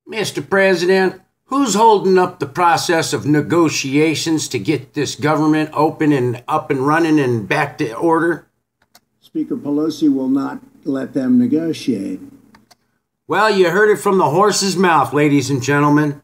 Mr. President, who's holding up the process of negotiations to get this government open and up and running and back to order? Speaker Pelosi will not let them negotiate. Well, you heard it from the horse's mouth, ladies and gentlemen.